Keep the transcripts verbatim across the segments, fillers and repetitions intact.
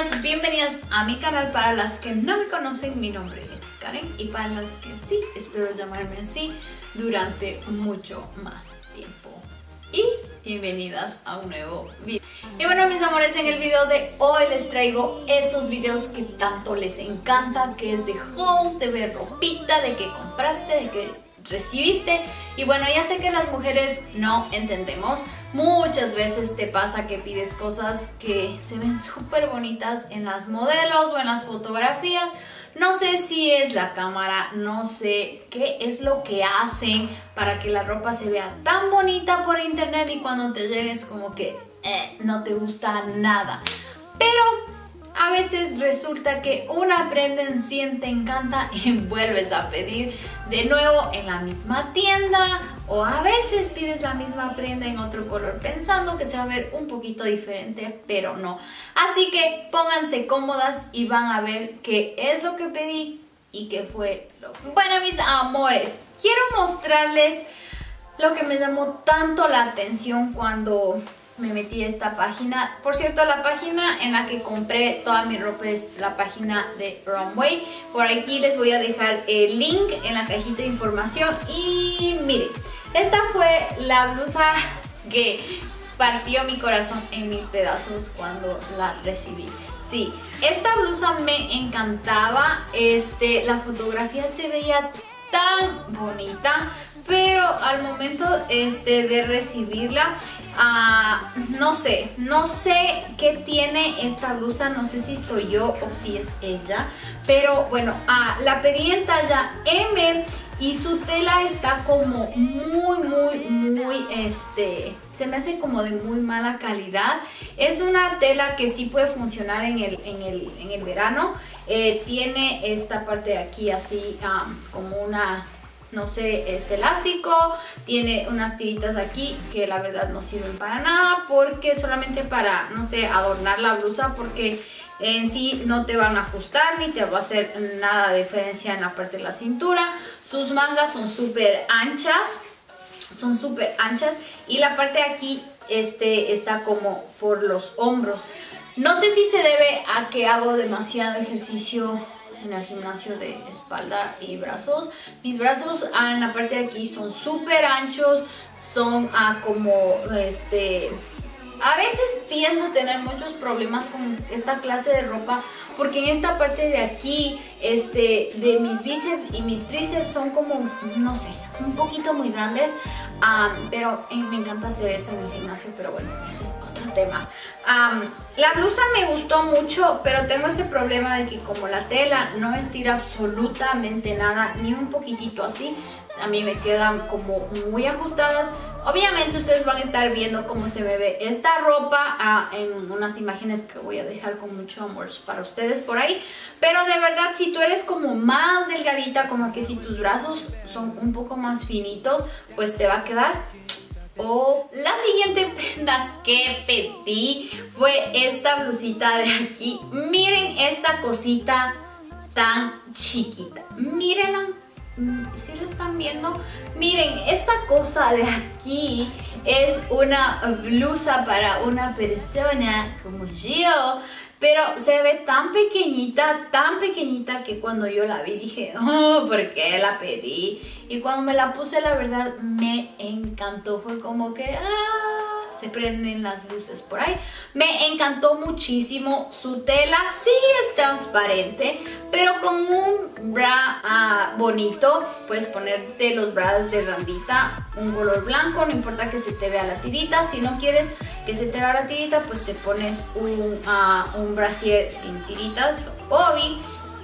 niñas, bienvenidas a mi canal. Para las que no me conocen, mi nombre es Karen, y para las que sí, espero llamarme así durante mucho más tiempo. Y bienvenidas a un nuevo video. Y bueno, mis amores, en el video de hoy les traigo esos videos que tanto les encanta, que es de hauls, de ver ropita, de que compraste, de que recibiste. Y bueno, ya sé que las mujeres no entendemos. Muchas veces te pasa que pides cosas que se ven súper bonitas en las modelos o en las fotografías. No sé si es la cámara, no sé qué es lo que hacen para que la ropa se vea tan bonita por internet y cuando te llegues como que eh, no te gusta nada. Pero a veces resulta que una prenda en sí te encanta y vuelves a pedir de nuevo en la misma tienda, o a veces pides la misma prenda en otro color pensando que se va a ver un poquito diferente, pero no. Así que pónganse cómodas y van a ver qué es lo que pedí y qué fue lo que... Bueno, mis amores, quiero mostrarles lo que me llamó tanto la atención cuando me metí a esta página. Por cierto, la página en la que compré toda mi ropa es la página de Runway. Por aquí les voy a dejar el link en la cajita de información. Y miren, esta fue la blusa que partió mi corazón en mil pedazos cuando la recibí. Sí, esta blusa me encantaba. Este, la fotografía se veía tan bonita, pero al momento este, de recibirla, uh, no sé, no sé qué tiene esta blusa, no sé si soy yo o si es ella, pero bueno, uh, la pedí en talla eme y su tela está como muy, muy, muy, este, se me hace como de muy mala calidad. Es una tela que sí puede funcionar en el, en el, en el verano. Eh, tiene esta parte de aquí así um, como una, no sé, este elástico. Tiene unas tiritas aquí que la verdad no sirven para nada, porque solamente para, no sé, adornar la blusa, porque en sí no te van a ajustar ni te va a hacer nada de diferencia en la parte de la cintura. Sus mangas son súper anchas, son súper anchas y la parte de aquí este, está como por los hombros. No sé si se debe a que hago demasiado ejercicio en el gimnasio de espalda y brazos. Mis brazos ah, en la parte de aquí son súper anchos, son ah, como este... A veces tiendo a tener muchos problemas con esta clase de ropa porque en esta parte de aquí, este, de mis bíceps y mis tríceps son como, no sé, un poquito muy grandes, um, pero eh, me encanta hacer eso en el gimnasio, pero bueno, ese es otro tema. Um, la blusa me gustó mucho, pero tengo ese problema de que como la tela no estira absolutamente nada, ni un poquitito así, a mí me quedan como muy ajustadas. Obviamente ustedes van a estar viendo cómo se me ve esta ropa ah, en unas imágenes que voy a dejar con mucho amor para ustedes por ahí. Pero de verdad, si tú eres como más delgadita, como que si tus brazos son un poco más finitos, pues te va a quedar. Oh, la siguiente prenda que pedí fue esta blusita de aquí. Miren esta cosita tan chiquita. Mírenla. Si ¿Sí la están viendo? Miren, esta cosa de aquí es una blusa para una persona como yo, pero se ve tan pequeñita, tan pequeñita que cuando yo la vi dije, oh, ¿por qué la pedí? Y cuando me la puse, la verdad me encantó. Fue como que, ah, se prenden las luces por ahí. Me encantó muchísimo. Su tela sí es transparente, pero con un bra uh, bonito. Puedes ponerte los bras de randita, un color blanco, no importa que se te vea la tirita. Si no quieres que se te vea la tirita, pues te pones un, uh, un brasier sin tiritas, obi,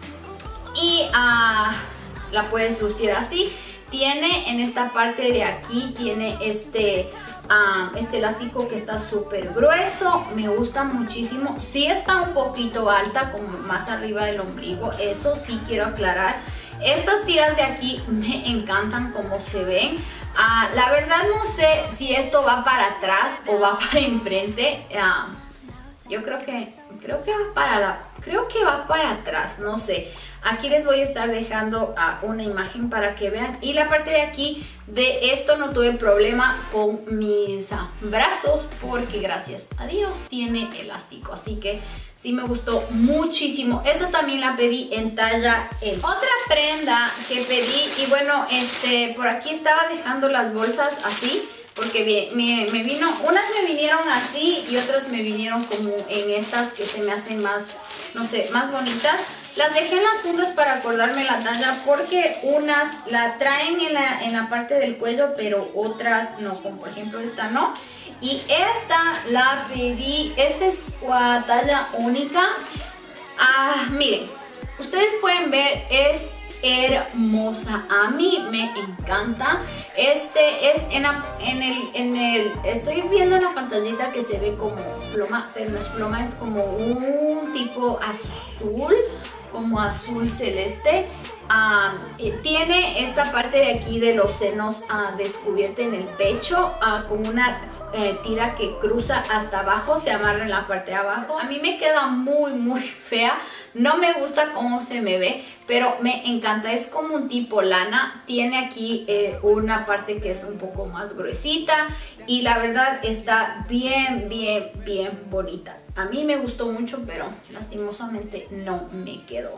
y uh, la puedes lucir así. Tiene en esta parte de aquí, tiene este, uh, este elástico que está súper grueso. Me gusta muchísimo. Sí está un poquito alta, como más arriba del ombligo. Eso sí quiero aclarar. Estas tiras de aquí me encantan como se ven. Uh, la verdad no sé si esto va para atrás o va para enfrente. Uh, yo creo que, creo que va para la... Creo que va para atrás, no sé. Aquí les voy a estar dejando uh, una imagen para que vean. Y la parte de aquí de esto no tuve problema con mis uh, brazos porque gracias a Dios tiene elástico. Así que sí me gustó muchísimo. Esta también la pedí en talla M. Otra prenda que pedí, y bueno, este, por aquí estaba dejando las bolsas así, porque me, me vino, unas me vinieron así y otras me vinieron como en estas que se me hacen más, no sé, más bonitas. Las dejé en las puntas para acordarme la talla porque unas la traen en la, en la parte del cuello, pero otras no, como por ejemplo esta no. Y esta la pedí, esta es uh, talla única. Ah, miren, ustedes pueden ver, es hermosa, a mí me encanta. Este es en, la, en, el, en el, estoy viendo en la pantallita que se ve como ploma, pero no es ploma, es como un tipo azul, como azul celeste. Um, tiene esta parte de aquí de los senos uh, descubierta en el pecho, uh, con una eh, tira que cruza hasta abajo, se amarra en la parte de abajo. A mí me queda muy muy fea, no me gusta cómo se me ve, pero me encanta. Es como un tipo lana, tiene aquí eh, una parte que es un poco más gruesita y la verdad está bien bien bien bonita. A mí me gustó mucho, pero lastimosamente no me quedó.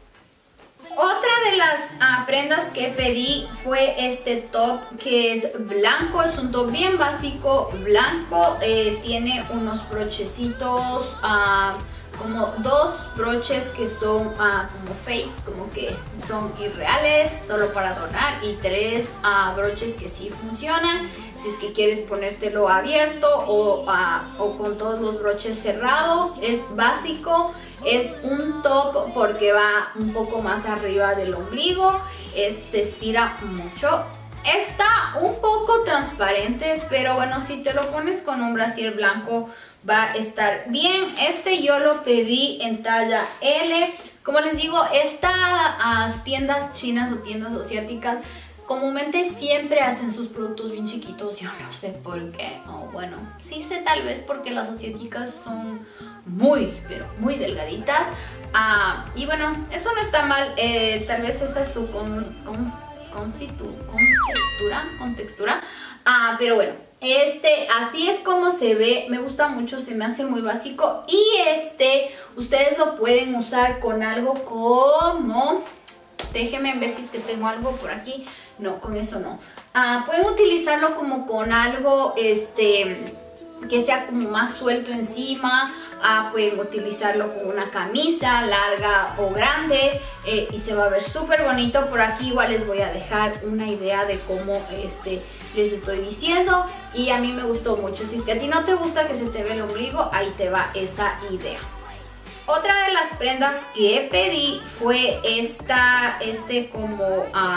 Otra de las uh, prendas que pedí fue este top que es blanco, es un top bien básico, blanco, eh, tiene unos brochecitos, uh, como dos broches que son uh, como fake, como que son irreales, solo para adornar, y tres uh, broches que sí funcionan, si es que quieres ponértelo abierto o, uh, o con todos los broches cerrados. Es básico, es un top porque va un poco más arriba del ombligo, es, se estira mucho. Está un poco transparente, pero bueno, si te lo pones con un brasier blanco va a estar bien. Este yo lo pedí en talla L. Como les digo, estas tiendas chinas o tiendas asiáticas comúnmente siempre hacen sus productos bien chiquitos. Yo no sé por qué. O bueno, sí sé tal vez porque las asiáticas son muy, pero muy delgaditas. Ah, y bueno, eso no está mal. Eh, tal vez esa es su con, con, constitu, con textura, con textura. Ah, pero bueno. Este, así es como se ve, me gusta mucho, se me hace muy básico. Y este, ustedes lo pueden usar con algo como, déjenme ver si es que tengo algo por aquí. No, con eso no. Ah, pueden utilizarlo como con algo, este, que sea como más suelto encima. Ah, pueden utilizarlo con una camisa larga o grande, eh, y se va a ver súper bonito. Por aquí igual les voy a dejar una idea de cómo este, les estoy diciendo, y a mí me gustó mucho. Si es que a ti no te gusta que se te ve el ombligo, ahí te va esa idea. Otra de las prendas que pedí fue esta, este como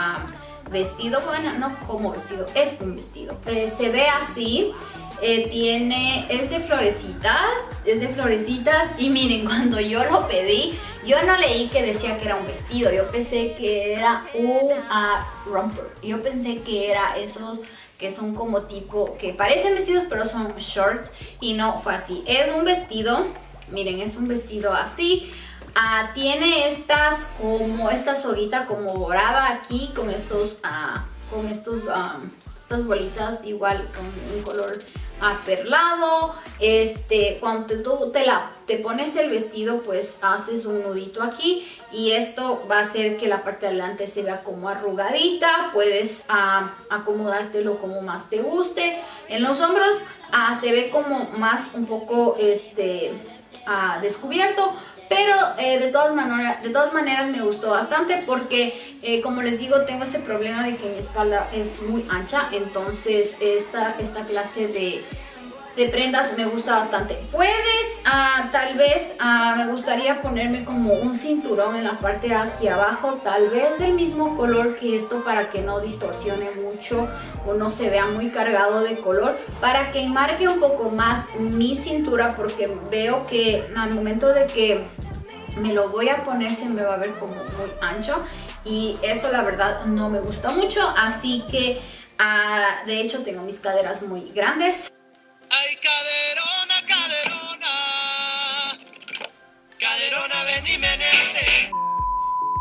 uh, vestido, bueno, no como vestido, es un vestido. Eh, se ve así. Eh, tiene, es de florecitas, es de florecitas y miren, cuando yo lo pedí, yo no leí que decía que era un vestido, yo pensé que era un uh, romper, yo pensé que era esos que son como tipo, que parecen vestidos pero son shorts, y no fue así, es un vestido, miren, es un vestido así. Uh, tiene estas como, esta soguita como dorada aquí, con estos, uh, con estos, um, estas bolitas igual con un color aperlado. Este, cuando tú te, la, te pones el vestido, pues haces un nudito aquí, y esto va a hacer que la parte de adelante se vea como arrugadita. Puedes uh, acomodártelo como más te guste. En los hombros uh, se ve como más un poco este, uh, descubierto. Pero eh, de, todas maneras, de todas maneras me gustó bastante porque, eh, como les digo, tengo ese problema de que mi espalda es muy ancha. Entonces esta, esta clase de, de prendas me gusta bastante. Puedes, uh, tal vez, uh, me gustaría ponerme como un cinturón en la parte de aquí abajo. Tal vez del mismo color que esto, para que no distorsione mucho o no se vea muy cargado de color, para que enmarque un poco más mi cintura, porque veo que al momento de que me lo voy a poner se me va a ver como muy ancho, y eso la verdad no me gusta mucho. Así que uh, de hecho tengo mis caderas muy grandes. Ay, caderona, caderona, caderona, ven y menete.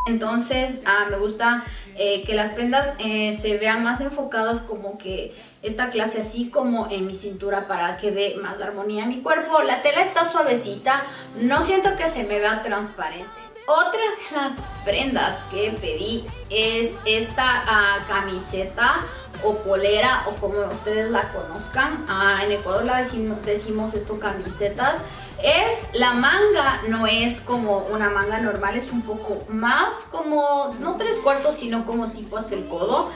Entonces ah, me gusta eh, que las prendas eh, se vean más enfocadas como que esta clase, así como en mi cintura, para que dé más armonía a mi cuerpo. La tela está suavecita, no siento que se me vea transparente. Otra de las prendas que pedí es esta uh, camiseta o polera, o como ustedes la conozcan. Uh, en Ecuador la decimos, decimos esto camisetas. Es la manga, no es como una manga normal, es un poco más como, no tres cuartos, sino como tipo hasta el codo.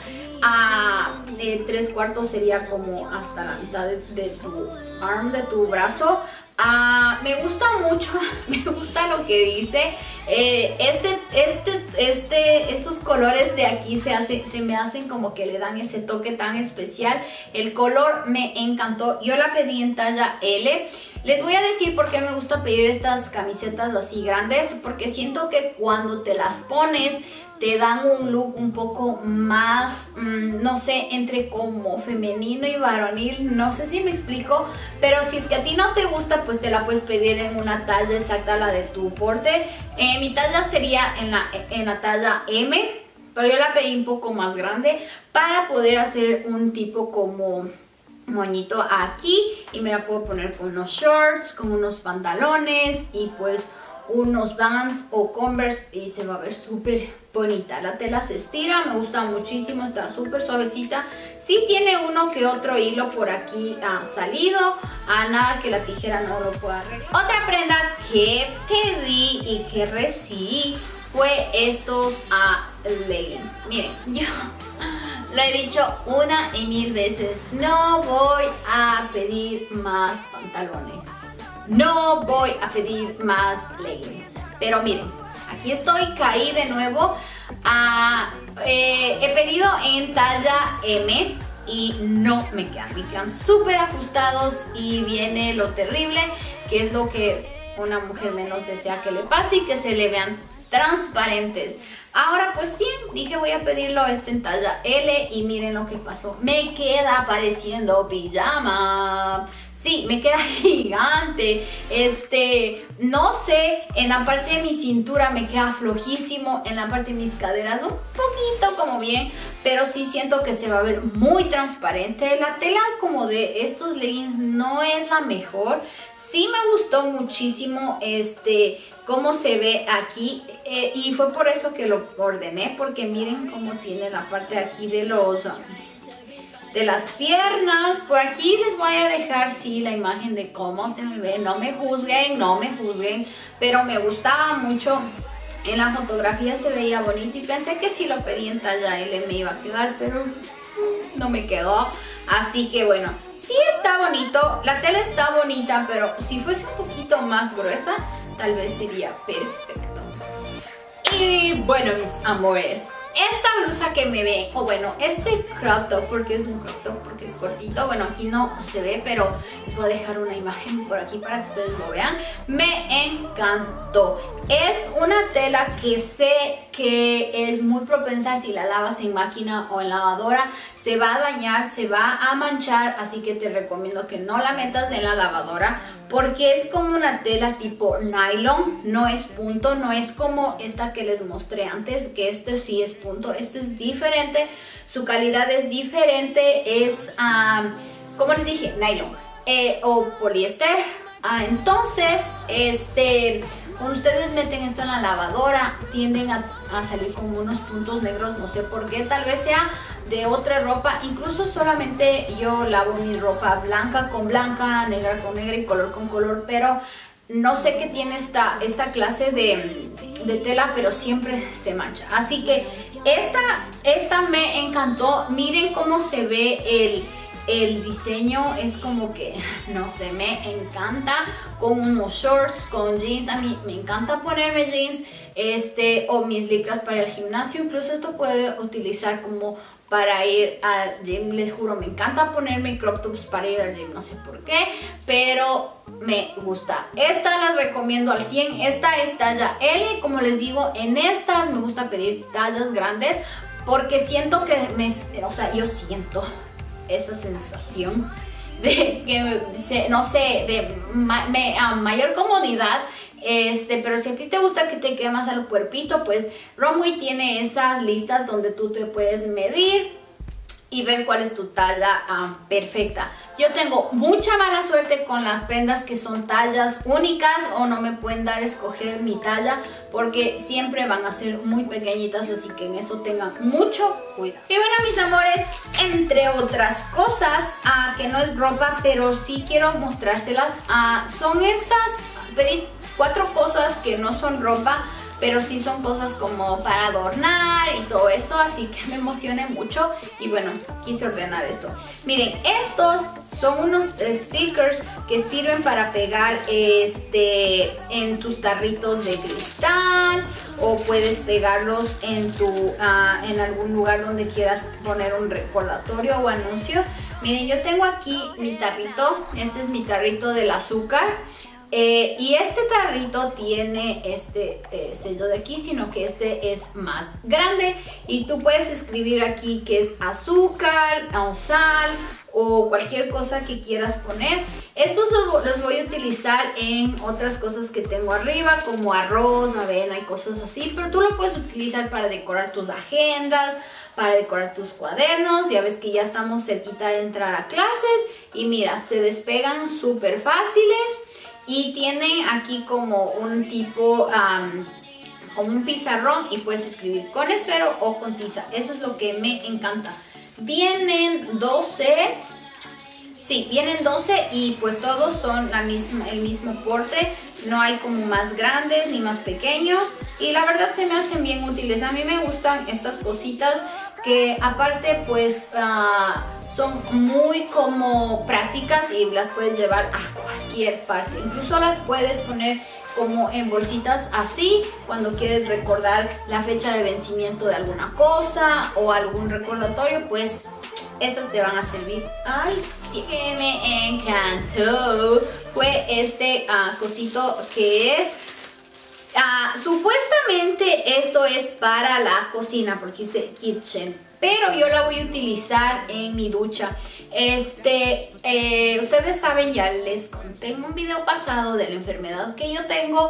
Uh, de tres cuartos sería como hasta la mitad de, de tu arm, de tu brazo. Uh, me gusta mucho, me gusta lo que dice. Eh, este, este, este, estos colores de aquí se, hace, se me hacen como que le dan ese toque tan especial. El color me encantó. Yo la pedí en talla L. Les voy a decir por qué me gusta pedir estas camisetas así grandes, porque siento que cuando te las pones te dan un look un poco más, mmm, no sé, entre como femenino y varonil, no sé si me explico, pero si es que a ti no te gusta, pues te la puedes pedir en una talla exacta, la de tu porte. Eh, mi talla sería en la, en la talla M, pero yo la pedí un poco más grande para poder hacer un tipo como moñito aquí, y me la puedo poner con unos shorts, con unos pantalones y pues unos Vans o Converse, y se va a ver súper bonita. La tela se estira, me gusta muchísimo, está súper suavecita. Sí tiene uno que otro hilo por aquí ah, salido, a nada que la tijera no lo pueda arreglar. Otra prenda que pedí y que recibí fue estos ah, leggings. Miren, yo lo he dicho una y mil veces, no voy a pedir más pantalones, no voy a pedir más leggings, pero miren, aquí estoy, caí de nuevo. Uh, eh, he pedido en talla M y no me quedan, me quedan súper ajustados, y viene lo terrible, que es lo que una mujer menos desea que le pase, y que se le vean transparentes. Ahora pues bien, dije voy a pedirlo este en talla L, y miren lo que pasó, me queda pareciendo pijama. Sí, me queda gigante. Este, no sé, en la parte de mi cintura me queda flojísimo, en la parte de mis caderas un poquito como bien, pero sí siento que se va a ver muy transparente. La tela como de estos leggings no es la mejor. Sí me gustó muchísimo este cómo se ve aquí, eh, y fue por eso que lo ordené, porque miren cómo tiene la parte de aquí de los... de las piernas. Por aquí les voy a dejar sí la imagen de cómo se me ve, no me juzguen, no me juzguen, pero me gustaba mucho. En la fotografía se veía bonito, y pensé que si lo pedí en talla L me iba a quedar, pero no me quedó. Así que bueno, sí está bonito, la tela está bonita, pero si fuese un poquito más gruesa, tal vez sería perfecto. Y bueno, mis amores, esta blusa que me ve, o bueno, este crop top, porque es un crop top, porque es cortito, bueno, aquí no se ve, pero les voy a dejar una imagen por aquí para que ustedes lo vean. Me encantó. Es una tela que sé que es muy propensa, si la lavas en máquina o en lavadora, se va a dañar, se va a manchar, así que te recomiendo que no la metas en la lavadora, porque es como una tela tipo nylon, no es punto, no es como esta que les mostré antes, que este sí es punto, este es diferente, su calidad es diferente, es, um, como les dije, nylon eh, o poliéster. Ah, entonces, este, cuando ustedes meten esto en la lavadora, tienden a, a salir como unos puntos negros, no sé por qué, tal vez sea de otra ropa. Incluso solamente yo lavo mi ropa blanca con blanca, negra con negra y color con color, pero no sé qué tiene esta, esta clase de, de tela, pero siempre se mancha. Así que esta, esta me encantó. Miren cómo se ve el... El diseño es como que, no sé, me encanta, con unos shorts, con jeans. A mí me encanta ponerme jeans este, o mis licras para el gimnasio. Incluso esto puede utilizar como para ir al gym. Les juro, me encanta ponerme crop tops para ir al gym, no sé por qué, pero me gusta. Esta las recomiendo al cien. Esta es talla L, como les digo, en estas me gusta pedir tallas grandes, porque siento que me, o sea, yo siento esa sensación de que, no sé, de ma me, uh, mayor comodidad Este, pero si a ti te gusta que te quede más al cuerpito, pues Runway tiene esas listas donde tú te puedes medir y ver cuál es tu talla um, perfecta. Yo tengo mucha mala suerte con las prendas que son tallas únicas o no me pueden dar a escoger mi talla porque siempre van a ser muy pequeñitas, así que en eso tengan mucho cuidado. Y bueno, mis amores, entre otras cosas, uh, que no es ropa, pero sí quiero mostrárselas, uh, son estas, pedí cuatro cosas que no son ropa, pero sí son cosas como para adornar y todo eso, así que me emocioné mucho y bueno, quise ordenar esto. Miren, estos son unos stickers que sirven para pegar este, en tus tarritos de cristal o puedes pegarlos en, tu, uh, en algún lugar donde quieras poner un recordatorio o anuncio. Miren, yo tengo aquí mi tarrito, este es mi tarrito del azúcar. Eh, y este tarrito tiene este eh, sello de aquí, sino que este es más grande y tú puedes escribir aquí que es azúcar o sal o cualquier cosa que quieras poner. Estos los, los voy a utilizar en otras cosas que tengo arriba, como arroz, avena y cosas así, pero tú lo puedes utilizar para decorar tus agendas, para decorar tus cuadernos. Ya ves que ya estamos cerquita de entrar a clases y mira, se despegan súper fáciles. Y tienen aquí como un tipo, um, como un pizarrón y puedes escribir con esfero o con tiza. Eso es lo que me encanta. Vienen doce, sí, vienen doce y pues todos son la misma, el mismo porte. No hay como más grandes ni más pequeños y la verdad se me hacen bien útiles. A mí me gustan estas cositas que aparte pues uh, son muy como prácticas y las puedes llevar a cualquier parte. Incluso las puedes poner como en bolsitas así cuando quieres recordar la fecha de vencimiento de alguna cosa o algún recordatorio, pues esas te van a servir. Ay, sí, que me encantó fue este uh, cosito que es Uh, supuestamente esto es para la cocina porque dice kitchen, pero yo la voy a utilizar en mi ducha. Este, eh, ustedes saben, ya les conté en un video pasado de la enfermedad que yo tengo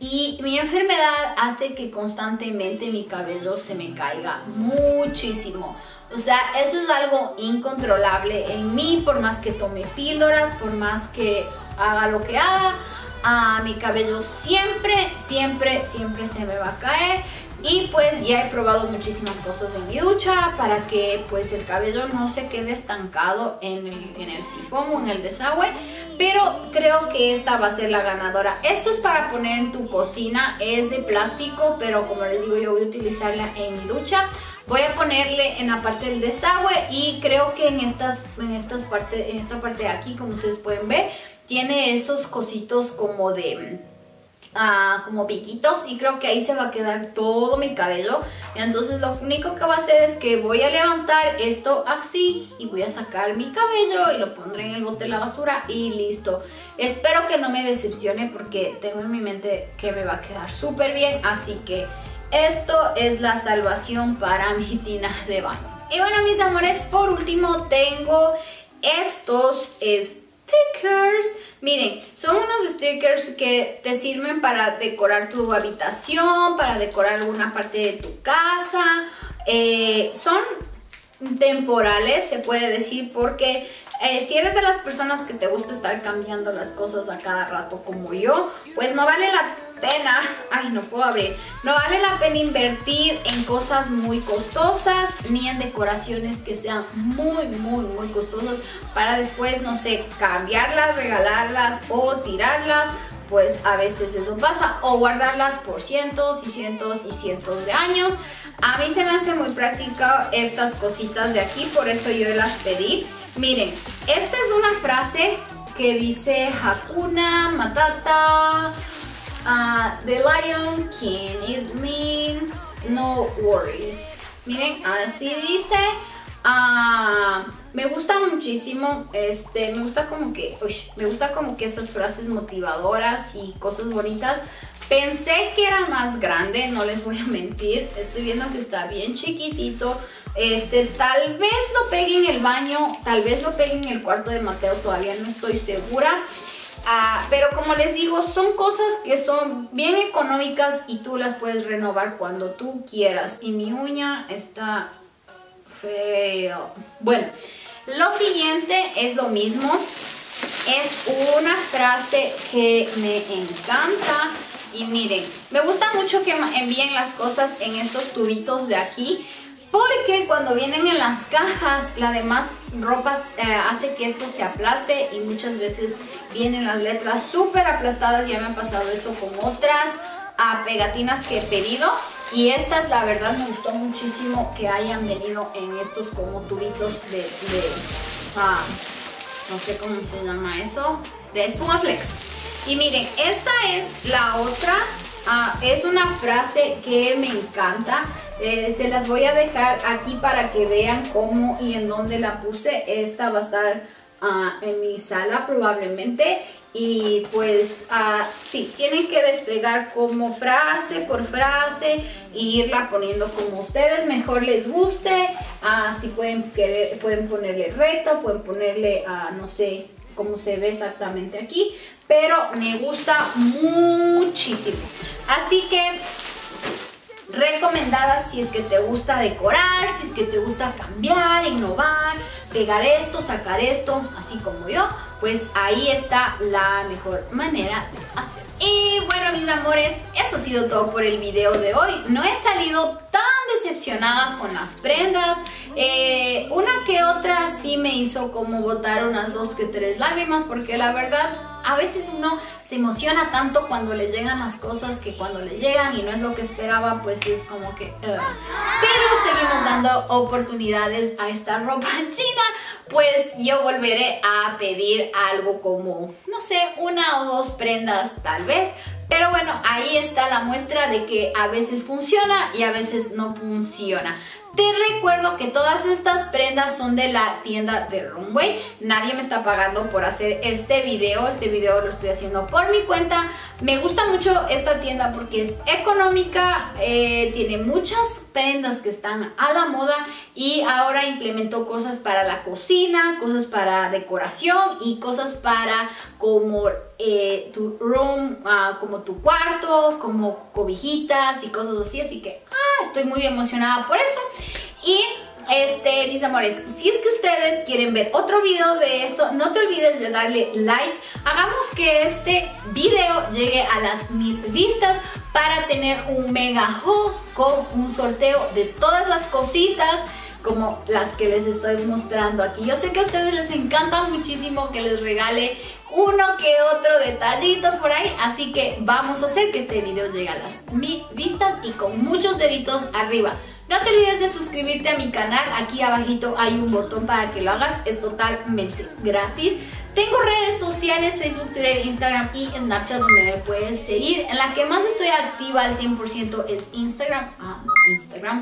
y mi enfermedad hace que constantemente mi cabello se me caiga muchísimo. O sea, eso es algo incontrolable en mí, por más que tome píldoras, por más que haga lo que haga. Uh, mi cabello siempre, siempre, siempre se me va a caer y pues ya he probado muchísimas cosas en mi ducha para que pues el cabello no se quede estancado en el, en el sifón o en el desagüe, pero creo que esta va a ser la ganadora. Esto es para poner en tu cocina, es de plástico, pero como les digo yo voy a utilizarla en mi ducha. Voy a ponerle en la parte del desagüe y creo que en, estas, en, estas parte, en esta parte de aquí, como ustedes pueden ver, tiene esos cositos como de, uh, como piquitos y creo que ahí se va a quedar todo mi cabello. Entonces lo único que voy a hacer es que voy a levantar esto así y voy a sacar mi cabello y lo pondré en el bote de la basura y listo. Espero que no me decepcione porque tengo en mi mente que me va a quedar súper bien, así que esto es la salvación para mi tina de baño. Y bueno, mis amores, por último tengo estos stickers. Miren, son unos stickers que te sirven para decorar tu habitación, para decorar alguna parte de tu casa. Eh, son temporales, se puede decir, porque eh, si eres de las personas que te gusta estar cambiando las cosas a cada rato como yo, pues no vale la pena, ay no puedo abrir, no vale la pena invertir en cosas muy costosas ni en decoraciones que sean muy muy muy costosas para después, no sé, cambiarlas, regalarlas o tirarlas. Pues a veces eso pasa, o guardarlas por cientos y cientos y cientos de años. A mí se me hace muy práctico estas cositas de aquí, por eso yo las pedí. Miren, esta es una frase que dice Hakuna Matata, uh, The Lion King, it means no worries. Miren, así dice. Uh, me gusta muchísimo, este, me gusta como que, uy, me gusta como que esas frases motivadoras y cosas bonitas. Pensé que era más grande, no les voy a mentir, estoy viendo que está bien chiquitito. Este, tal vez lo pegue en el baño, tal vez lo pegue en el cuarto de Mateo, todavía no estoy segura. Uh, pero como les digo, son cosas que son bien económicas y tú las puedes renovar cuando tú quieras. Y mi uña está feo. Bueno, lo siguiente es lo mismo. Es una frase que me encanta. Y miren, me gusta mucho que envíen las cosas en estos tubitos de aquí, porque cuando vienen en las cajas, la demás ropa eh, hace que esto se aplaste y muchas veces vienen las letras súper aplastadas. Ya me ha pasado eso con otras uh, pegatinas que he pedido. Y estas, la verdad, me gustó muchísimo que hayan venido en estos como tubitos de... de uh, no sé cómo se llama eso, de espuma flex. Y miren, esta es la otra. Uh, es una frase que me encanta. Eh, se las voy a dejar aquí para que vean cómo y en dónde la puse. Esta va a estar uh, en mi sala probablemente. Y pues uh, sí, tienen que despegar como frase por frase e irla poniendo como ustedes mejor les guste. Uh, si pueden, querer, pueden ponerle recto, pueden ponerle, uh, no sé cómo se ve exactamente aquí, pero me gusta muchísimo. Así que recomendada si es que te gusta decorar, si es que te gusta cambiar, innovar, pegar esto, sacar esto, así como yo, pues ahí está la mejor manera de hacer. Y bueno, mis amores, eso ha sido todo por el video de hoy. No he salido tan decepcionada con las prendas. Eh, una que otra sí me hizo como botar unas dos que tres lágrimas, porque la verdad a veces uno se emociona tanto cuando le llegan las cosas que cuando le llegan y no es lo que esperaba, pues es como que... Uh. Pero seguimos dando oportunidades a esta ropa china, pues yo volveré a pedir algo como, no sé, una o dos prendas tal vez. Pero bueno, ahí está la muestra de que a veces funciona y a veces no funciona. Te recuerdo que todas estas prendas son de la tienda de Runway. Nadie me está pagando por hacer este video. Este video lo estoy haciendo por mi cuenta. Me gusta mucho esta tienda porque es económica, eh, tiene muchas prendas que están a la moda y ahora implementó cosas para la cocina, cosas para decoración y cosas para como eh, tu room, uh, como tu cuarto, como cobijitas y cosas así. Así que ah, estoy muy emocionada por eso. Y este, mis amores, si es que ustedes quieren ver otro video de esto, no te olvides de darle like. Hagamos que este video llegue a las mil vistas para tener un mega haul con un sorteo de todas las cositas como las que les estoy mostrando aquí. Yo sé que a ustedes les encanta muchísimo que les regale uno que otro detallito por ahí, así que vamos a hacer que este video llegue a las mil vistas y con muchos deditos arriba. No te olvides de suscribirte a mi canal, aquí abajito hay un botón para que lo hagas, es totalmente gratis. Tengo redes sociales, Facebook, Twitter, Instagram y Snapchat donde me puedes seguir. En la que más estoy activa al cien por ciento es Instagram. Ah, Instagram.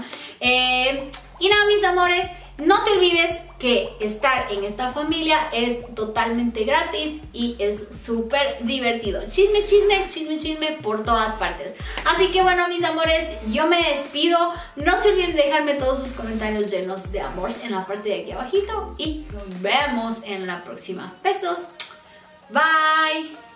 Eh, y nada, mis amores, no te olvides que estar en esta familia es totalmente gratis y es súper divertido. Chisme, chisme, chisme, chisme por todas partes. Así que bueno, mis amores, yo me despido. No se olviden de dejarme todos sus comentarios llenos de amor en la parte de aquí abajito. Y nos vemos en la próxima. Besos. Bye.